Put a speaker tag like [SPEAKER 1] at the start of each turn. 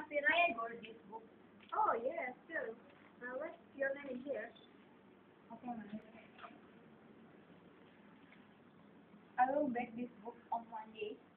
[SPEAKER 1] Can I borrow this book? Oh, yes, sure. What's your name in here? Okay, ma'am. I will beg this book on Monday.